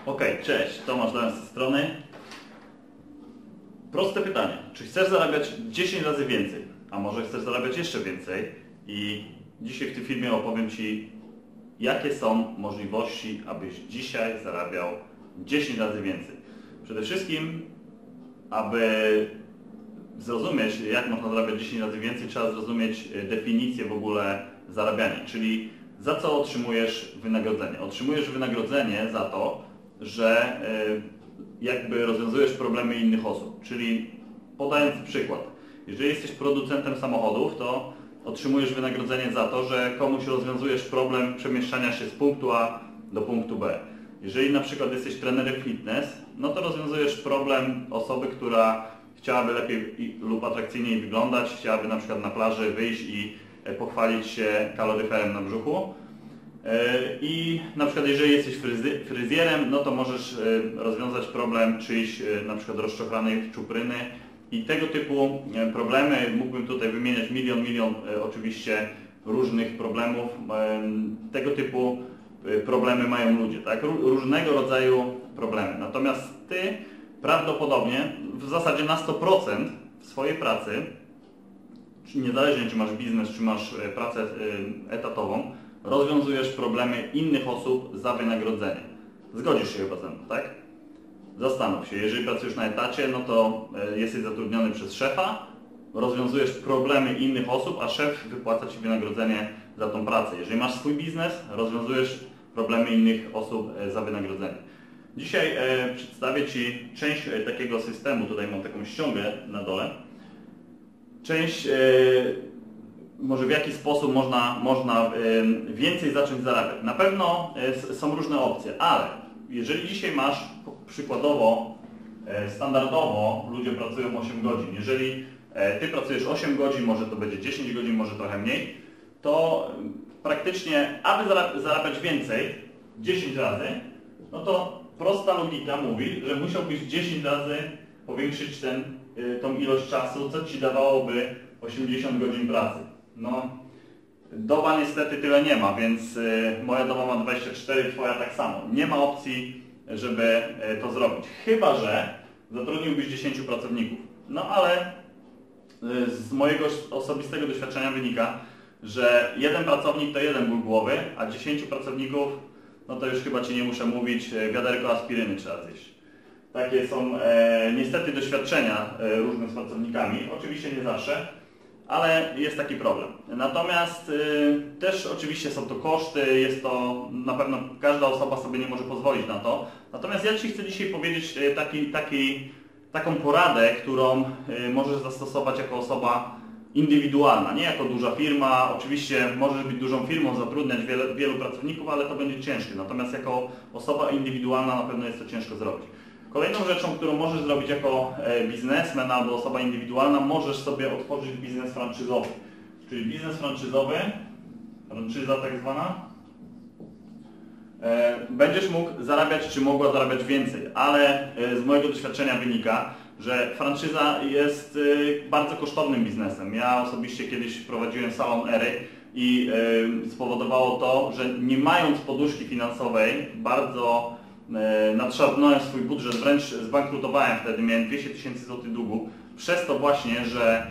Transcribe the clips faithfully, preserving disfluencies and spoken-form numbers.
Ok, cześć, Tomasz Dałem z tej strony. Proste pytanie, czy chcesz zarabiać dziesięć razy więcej, a może chcesz zarabiać jeszcze więcej? I dzisiaj w tym filmie opowiem Ci, jakie są możliwości, abyś dzisiaj zarabiał dziesięć razy więcej. Przede wszystkim, aby zrozumieć, jak można zarabiać dziesięć razy więcej, trzeba zrozumieć definicję w ogóle zarabiania, czyli za co otrzymujesz wynagrodzenie. Otrzymujesz wynagrodzenie za to, że jakby rozwiązujesz problemy innych osób. Czyli podając przykład, jeżeli jesteś producentem samochodów, to otrzymujesz wynagrodzenie za to, że komuś rozwiązujesz problem przemieszczania się z punktu A do punktu B. Jeżeli na przykład jesteś trenerem fitness, no to rozwiązujesz problem osoby, która chciałaby lepiej lub atrakcyjniej wyglądać, chciałaby na przykład na plaży wyjść i pochwalić się kaloryferem na brzuchu. I na przykład jeżeli jesteś fryzy fryzjerem, no to możesz rozwiązać problem czyjś na przykład rozczochranej czupryny i tego typu problemy. Mógłbym tutaj wymieniać milion, milion oczywiście różnych problemów. Tego typu problemy mają ludzie, tak? Różnego rodzaju problemy. Natomiast Ty prawdopodobnie w zasadzie na sto procent w swojej pracy, niezależnie czy masz biznes, czy masz pracę etatową, rozwiązujesz problemy innych osób za wynagrodzenie. Zgodzisz się chyba ze mną, tak? Zastanów się, jeżeli pracujesz na etacie, no to jesteś zatrudniony przez szefa, rozwiązujesz problemy innych osób, a szef wypłaca Ci wynagrodzenie za tą pracę. Jeżeli masz swój biznes, rozwiązujesz problemy innych osób za wynagrodzenie. Dzisiaj e, przedstawię Ci część e, takiego systemu, tutaj mam taką ściągę na dole. Część, e, może w jaki sposób można, można e, więcej zacząć zarabiać. Na pewno e, są różne opcje, ale jeżeli dzisiaj masz przykładowo, e, standardowo ludzie pracują osiem godzin, jeżeli e, Ty pracujesz osiem godzin, może to będzie dziesięć godzin, może trochę mniej, to praktycznie, aby zarabiać więcej, dziesięć razy, no to prosta logika mówi, że musiałbyś dziesięć razy powiększyć ten, tą ilość czasu, co Ci dawałoby osiemdziesiąt godzin pracy. No, doba niestety tyle nie ma, więc y, moja doba ma dwadzieścia cztery, Twoja tak samo. Nie ma opcji, żeby y, to zrobić. Chyba że zatrudniłbyś dziesięciu pracowników. No ale y, z mojego osobistego doświadczenia wynika, że jeden pracownik to jeden ból głowy, a dziesięciu pracowników, no to już chyba Ci nie muszę mówić, wiaderko aspiryny trzeba zjeść. Takie są e, niestety doświadczenia e, różnych z pracownikami, oczywiście nie zawsze, ale jest taki problem. Natomiast e, też oczywiście są to koszty, jest to, na pewno każda osoba sobie nie może pozwolić na to. Natomiast ja Ci chcę dzisiaj powiedzieć e, taki, taki, taką poradę, którą e, możesz zastosować jako osoba indywidualna, nie jako duża firma. Oczywiście możesz być dużą firmą, zatrudniać wiele, wielu pracowników, ale to będzie ciężkie. Natomiast jako osoba indywidualna na pewno jest to ciężko zrobić. Kolejną rzeczą, którą możesz zrobić jako biznesmen albo osoba indywidualna, możesz sobie otworzyć biznes franczyzowy. Czyli biznes franczyzowy, franczyza tak zwana, będziesz mógł zarabiać, czy mogła zarabiać więcej, ale z mojego doświadczenia wynika, że franczyza jest bardzo kosztownym biznesem. Ja osobiście kiedyś prowadziłem salon Ery i spowodowało to, że nie mając poduszki finansowej, bardzo nadszarpnąłem swój budżet, wręcz zbankrutowałem wtedy, miałem dwieście tysięcy złotych długu, przez to właśnie, że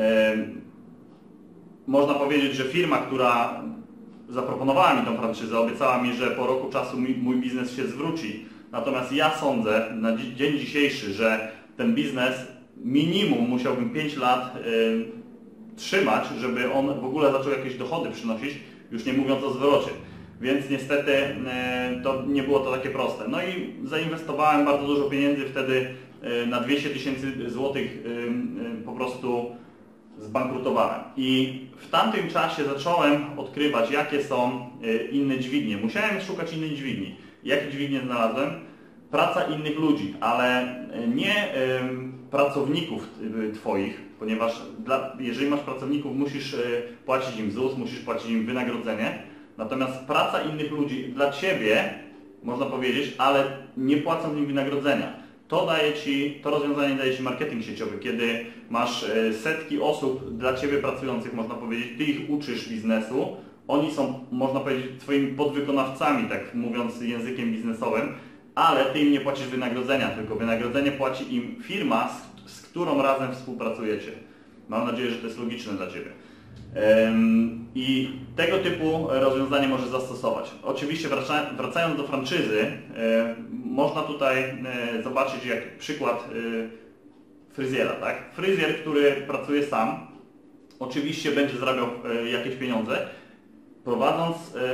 można powiedzieć, że firma, która zaproponowała mi tą franczyzę, obiecała mi, że po roku czasu mój biznes się zwróci. Natomiast ja sądzę na dzień dzisiejszy, że ten biznes minimum musiałbym pięć lat y, trzymać, żeby on w ogóle zaczął jakieś dochody przynosić, już nie mówiąc o zwrocie. Więc niestety y, to nie było to takie proste. No i zainwestowałem bardzo dużo pieniędzy wtedy, y, na dwieście tysięcy złotych y, y, po prostu zbankrutowałem. I w tamtym czasie zacząłem odkrywać, jakie są y, inne dźwignie. Musiałem szukać innej dźwigni. Jakie dźwignie znalazłem? Praca innych ludzi, ale nie y, pracowników y, Twoich, ponieważ dla, jeżeli masz pracowników, musisz y, płacić im Z U S, musisz płacić im wynagrodzenie, natomiast praca innych ludzi dla Ciebie, można powiedzieć, ale nie płacą im wynagrodzenia. To daje Ci, to rozwiązanie daje Ci marketing sieciowy, kiedy masz y, setki osób dla Ciebie pracujących, można powiedzieć, Ty ich uczysz biznesu, oni są, można powiedzieć, Twoimi podwykonawcami, tak mówiąc językiem biznesowym, ale Ty im nie płacisz wynagrodzenia, tylko wynagrodzenie płaci im firma, z, z którą razem współpracujecie. Mam nadzieję, że to jest logiczne dla Ciebie. I tego typu rozwiązanie możesz zastosować. Oczywiście wracając do franczyzy, można tutaj zobaczyć jak przykład fryzjera. Tak? Fryzjer, który pracuje sam, oczywiście będzie zarabiał jakieś pieniądze, prowadząc,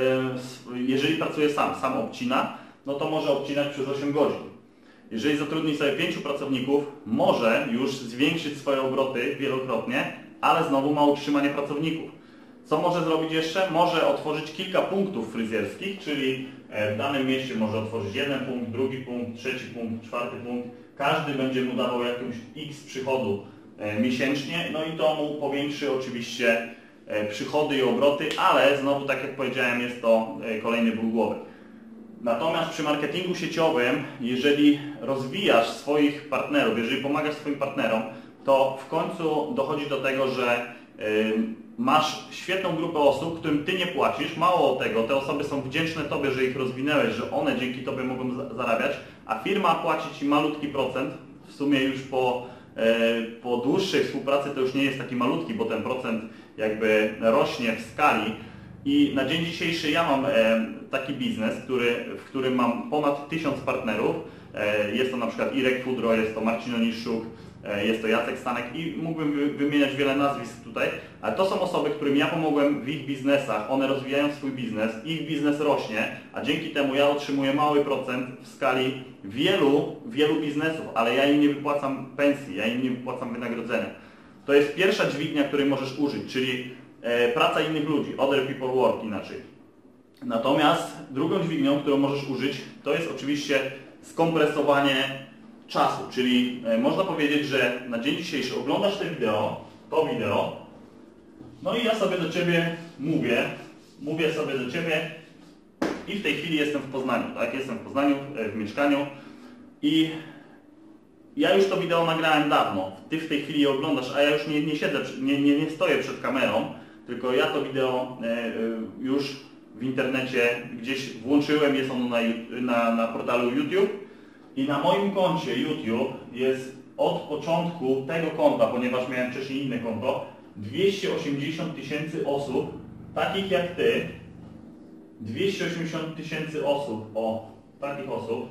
jeżeli pracuje sam, sam obcina, no to może obcinać przez osiem godzin. Jeżeli zatrudni sobie pięciu pracowników, może już zwiększyć swoje obroty wielokrotnie, ale znowu ma utrzymanie pracowników. Co może zrobić jeszcze? Może otworzyć kilka punktów fryzjerskich, czyli w danym mieście może otworzyć jeden punkt, drugi punkt, trzeci punkt, czwarty punkt. Każdy będzie mu dawał jakąś X przychodu miesięcznie, no i to mu powiększy oczywiście przychody i obroty, ale znowu, tak jak powiedziałem, jest to kolejny ból głowy. Natomiast przy marketingu sieciowym, jeżeli rozwijasz swoich partnerów, jeżeli pomagasz swoim partnerom, to w końcu dochodzi do tego, że yy, masz świetną grupę osób, którym Ty nie płacisz. Mało tego, te osoby są wdzięczne Tobie, że ich rozwinęłeś, że one dzięki Tobie mogą za zarabiać, a firma płaci Ci malutki procent. W sumie już po, yy, po dłuższej współpracy to już nie jest taki malutki, bo ten procent jakby rośnie w skali. I na dzień dzisiejszy ja mam e, taki biznes, który, w którym mam ponad tysiąc partnerów. E, jest to na przykład Irek Fudro, jest to Marcin Oniszczuk, e, jest to Jacek Stanek i mógłbym wy, wymieniać wiele nazwisk tutaj, ale to są osoby, którym ja pomogłem w ich biznesach, one rozwijają swój biznes, ich biznes rośnie, a dzięki temu ja otrzymuję mały procent w skali wielu, wielu biznesów, ale ja im nie wypłacam pensji, ja im nie wypłacam wynagrodzenia. To jest pierwsza dźwignia, której możesz użyć, czyli praca innych ludzi, other people work inaczej. Natomiast drugą dźwignią, którą możesz użyć, to jest oczywiście skompresowanie czasu, czyli można powiedzieć, że na dzień dzisiejszy oglądasz to wideo, to wideo, no i ja sobie do Ciebie mówię, mówię sobie do Ciebie i w tej chwili jestem w Poznaniu, tak? Jestem w Poznaniu, w mieszkaniu i ja już to wideo nagrałem dawno, Ty w tej chwili je oglądasz, a ja już nie, nie siedzę, nie, nie, nie stoję przed kamerą, tylko ja to wideo już w internecie gdzieś włączyłem, jest ono na, na, na portalu YouTube i na moim koncie YouTube jest od początku tego konta, ponieważ miałem wcześniej inne konto, dwieście osiemdziesiąt tysięcy osób, takich jak Ty, dwieście osiemdziesiąt tysięcy osób, o, takich osób,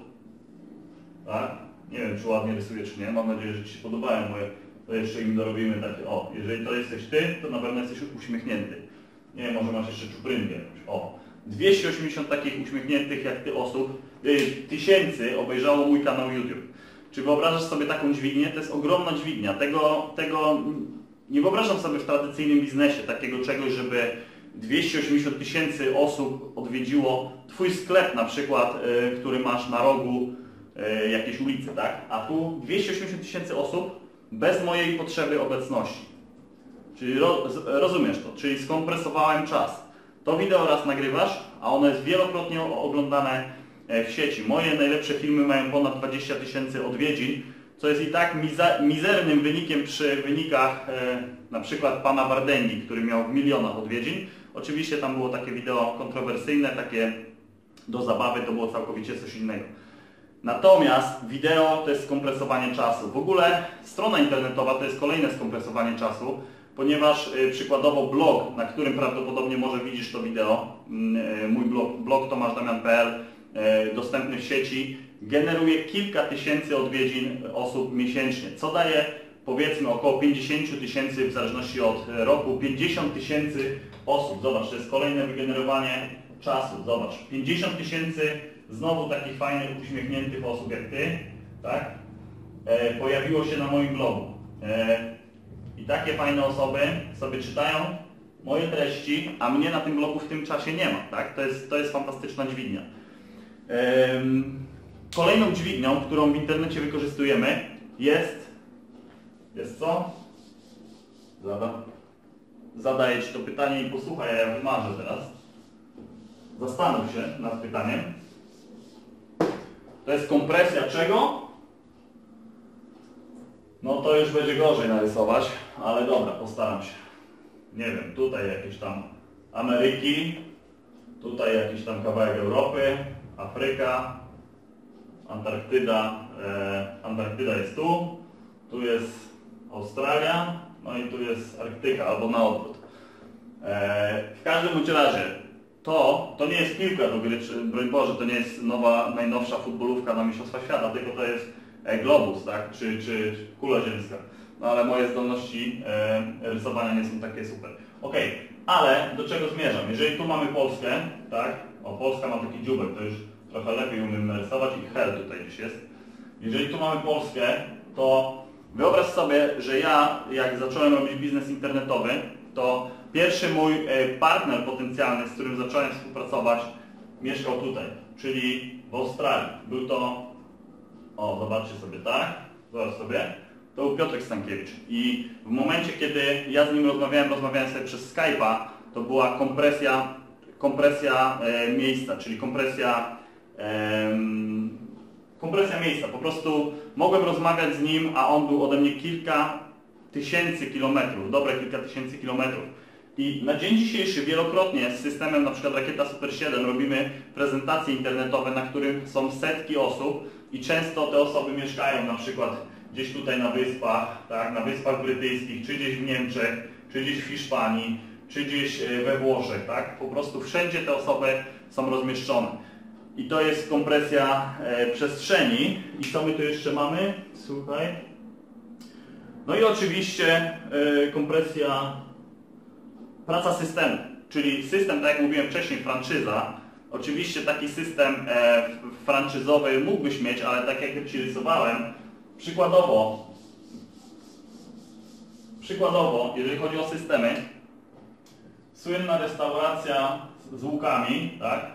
tak, nie wiem czy ładnie rysuję czy nie, mam nadzieję, że Ci się podobają moje. To jeszcze im dorobimy takie, o, jeżeli to jesteś Ty, to na pewno jesteś uśmiechnięty. Nie wiem, może masz jeszcze czuprynkę. O, dwieście osiemdziesiąt takich uśmiechniętych jak Ty osób, y, tysięcy obejrzało mój kanał YouTube. Czy wyobrażasz sobie taką dźwignię? To jest ogromna dźwignia. Tego, tego nie wyobrażam sobie w tradycyjnym biznesie takiego czegoś, żeby dwieście osiemdziesiąt tysięcy osób odwiedziło Twój sklep na przykład, y, który masz na rogu y, jakiejś ulicy, tak? A tu dwieście osiemdziesiąt tysięcy osób bez mojej potrzeby obecności. Czyli ro, rozumiesz to, czyli skompresowałem czas. To wideo raz nagrywasz, a ono jest wielokrotnie oglądane w sieci. Moje najlepsze filmy mają ponad dwadzieścia tysięcy odwiedzin, co jest i tak mizernym wynikiem przy wynikach e, na przykład pana Wardęgi, który miał w milionach odwiedzin. Oczywiście tam było takie wideo kontrowersyjne, takie do zabawy, to było całkowicie coś innego. Natomiast wideo to jest skompresowanie czasu. W ogóle strona internetowa to jest kolejne skompresowanie czasu, ponieważ y, przykładowo blog, na którym prawdopodobnie może widzisz to wideo, y, mój blog, blog tomasz damian kropka p l, y, dostępny w sieci, generuje kilka tysięcy odwiedzin osób miesięcznie, co daje powiedzmy około pięćdziesiąt tysięcy w zależności od roku, pięćdziesiąt tysięcy osób. Zobacz, to jest kolejne wygenerowanie czasu. Zobacz, pięćdziesiąt tysięcy znowu takich fajnych, uśmiechniętych osób jak Ty, tak? E, pojawiło się na moim blogu. E, I takie fajne osoby sobie czytają moje treści, a mnie na tym blogu w tym czasie nie ma, tak? To jest, to jest fantastyczna dźwignia. E, kolejną dźwignią, którą w internecie wykorzystujemy jest, jest co? Zada, zadaję Ci to pytanie i posłuchaj, ja wymarzę teraz. Zastanów się nad pytaniem. To jest kompresja czego? No to już będzie gorzej narysować, ale dobra, postaram się. Nie wiem, tutaj jakieś tam Ameryki, tutaj jakiś tam kawałek Europy, Afryka, Antarktyda, e, Antarktyda jest tu, tu jest Australia, no i tu jest Arktyka, albo na odwrót. E, w każdym bądź razie, to, to nie jest piłka do gry, czy, broń Boże, to nie jest nowa, najnowsza futbolówka na Mistrzostwa Świata, tylko to jest e, globus, tak, czy, czy kula ziemska. No ale moje zdolności e, rysowania nie są takie super. Ok, ale do czego zmierzam? Jeżeli tu mamy Polskę, tak, o, Polska ma taki dziubek, to już trochę lepiej umiem narysować i hel tutaj gdzieś jest. Jeżeli tu mamy Polskę, to wyobraź sobie, że ja, jak zacząłem robić biznes internetowy, to pierwszy mój partner potencjalny, z którym zacząłem współpracować, mieszkał tutaj, czyli w Australii. Był to, o, zobaczcie sobie, tak, zobacz sobie, to był Piotrek Stankiewicz. I w momencie, kiedy ja z nim rozmawiałem, rozmawiałem sobie przez Skype'a, to była kompresja, kompresja e, miejsca, czyli kompresja, e, kompresja miejsca. Po prostu mogłem rozmawiać z nim, a on był ode mnie kilka tysięcy kilometrów, dobre kilka tysięcy kilometrów. I na dzień dzisiejszy wielokrotnie z systemem np. Rakieta Super siedem robimy prezentacje internetowe, na których są setki osób i często te osoby mieszkają na przykład gdzieś tutaj na wyspach, tak, na Wyspach Brytyjskich, czy gdzieś w Niemczech, czy gdzieś w Hiszpanii, czy gdzieś we Włoszech, tak? Po prostu wszędzie te osoby są rozmieszczone. I to jest kompresja e, przestrzeni. I co my tu jeszcze mamy? Słuchaj. No i oczywiście e, kompresja, praca systemu, czyli system, tak jak mówiłem wcześniej, franczyza. Oczywiście taki system e, franczyzowy mógłbyś mieć, ale tak jak Ci rysowałem, przykładowo, przykładowo, jeżeli chodzi o systemy, słynna restauracja z łukami, tak?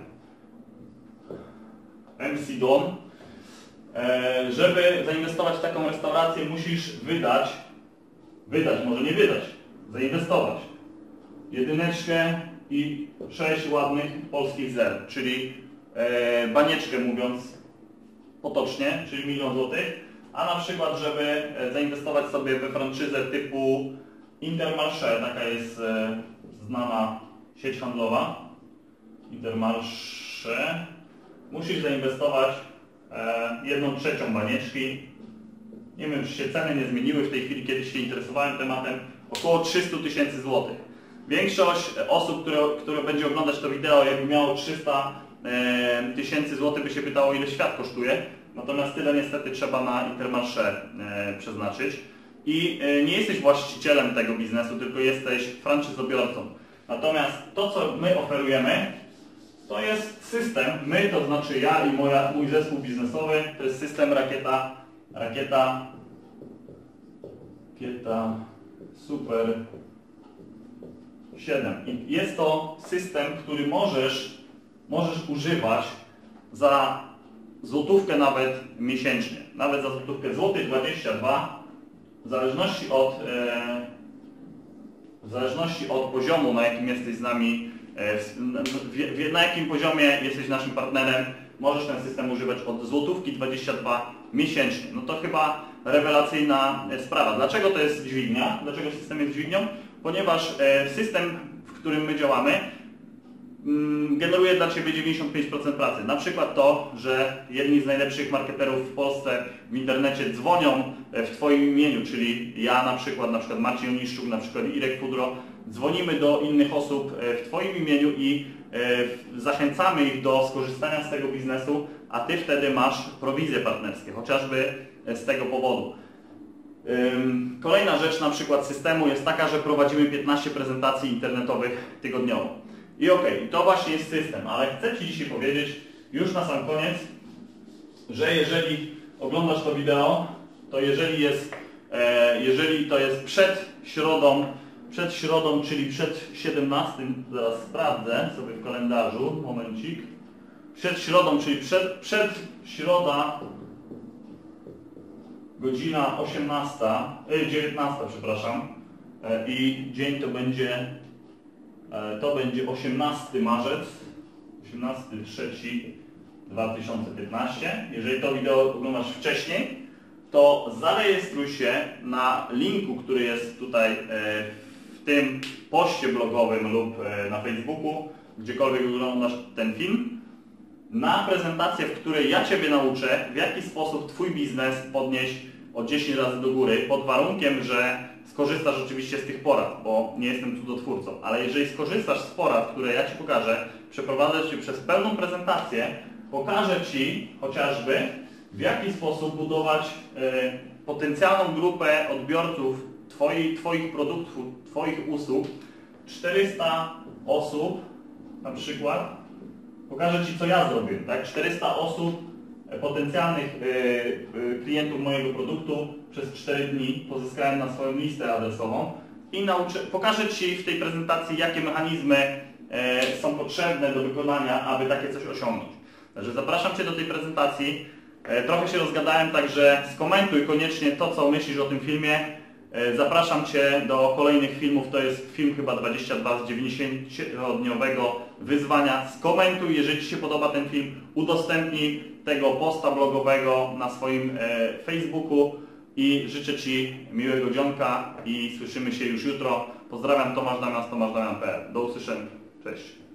M C Don. E, żeby zainwestować w taką restaurację, musisz wydać, wydać, może nie wydać, zainwestować jedyneczkę i sześć ładnych polskich zer, czyli e, banieczkę mówiąc potocznie, czyli milion złotych, a na przykład, żeby zainwestować sobie we franczyzę typu Intermarché, taka jest e, znana sieć handlowa, Intermarché, musisz zainwestować e, jedną trzecią banieczki. Nie wiem, czy się ceny nie zmieniły w tej chwili, kiedy się interesowałem tematem, około trzysta tysięcy złotych. Większość osób, które, które będzie oglądać to wideo, jakby miało trzysta tysięcy złotych, by się pytało, ile świat kosztuje. Natomiast tyle niestety trzeba na Intermarché e, przeznaczyć. I e, nie jesteś właścicielem tego biznesu, tylko jesteś franczyzobiorcą. Natomiast to, co my oferujemy, to jest system, my, to znaczy ja i moja, mój zespół biznesowy, to jest system Rakieta, Rakieta, Rakieta Super siedem. I jest to system, który możesz, możesz używać za złotówkę nawet miesięcznie. Nawet za złotówkę złoty dwadzieścia dwa, w zależności od, e, w zależności od poziomu, na jakim jesteś z nami, e, w, na jakim poziomie jesteś naszym partnerem, możesz ten system używać od złotówki dwadzieścia dwa miesięcznie. No to chyba rewelacyjna sprawa. Dlaczego to jest dźwignia? Dlaczego system jest dźwignią? Ponieważ e, system, w którym my działamy, generuje dla Ciebie dziewięćdziesiąt pięć procent pracy. Na przykład to, że jedni z najlepszych marketerów w Polsce w internecie dzwonią w Twoim imieniu, czyli ja na przykład, na przykład Marcin Oniszczuk, na przykład Irek Fudro, dzwonimy do innych osób w Twoim imieniu i zachęcamy ich do skorzystania z tego biznesu, a Ty wtedy masz prowizje partnerskie, chociażby z tego powodu. Kolejna rzecz na przykład systemu jest taka, że prowadzimy piętnaście prezentacji internetowych tygodniowo. I okej, okay, to właśnie jest system, ale chcę Ci dzisiaj powiedzieć już na sam koniec, że jeżeli oglądasz to wideo, to jeżeli jest, e, jeżeli to jest przed środą, przed środą, czyli przed siedemnastym, zaraz sprawdzę sobie w kalendarzu, momencik, przed środą, czyli przed, przed środa, godzina osiemnasta, e, dziewiętnasta, przepraszam, e, i dzień to będzie To będzie osiemnasty marzec, osiemnasty trzeci dwa tysiące piętnaście. Jeżeli to wideo oglądasz wcześniej, to zarejestruj się na linku, który jest tutaj w tym poście blogowym lub na Facebooku, gdziekolwiek oglądasz ten film. na prezentację, w której ja Ciebie nauczę, w jaki sposób Twój biznes podnieść o dziesięć razy do góry, pod warunkiem, że skorzystasz oczywiście z tych porad, bo nie jestem cudotwórcą, ale jeżeli skorzystasz z porad, które ja Ci pokażę, przeprowadzę Cię przez pełną prezentację, pokażę Ci chociażby, w jaki sposób budować y, potencjalną grupę odbiorców Twoich, twoich produktów, Twoich usług, czterysta osób na przykład, pokażę Ci, co ja zrobiłem, tak? czterysta osób, potencjalnych y, y, klientów mojego produktu przez cztery dni pozyskałem na swoją listę adresową i nauczę, pokażę Ci w tej prezentacji, jakie mechanizmy y, są potrzebne do wykonania, aby takie coś osiągnąć. Także zapraszam Cię do tej prezentacji. Y, trochę się rozgadałem, także skomentuj koniecznie to, co myślisz o tym filmie. Y, zapraszam Cię do kolejnych filmów, to jest film chyba dwadzieścia dwa z dziewięćdziesięciodniowego wyzwania. Skomentuj, jeżeli Ci się podoba ten film, udostępnij tego posta blogowego na swoim e, Facebooku i życzę Ci miłego dzionka i słyszymy się już jutro. Pozdrawiam, Tomasz Damian z tomasz damian kropka p l. Do usłyszenia. Cześć.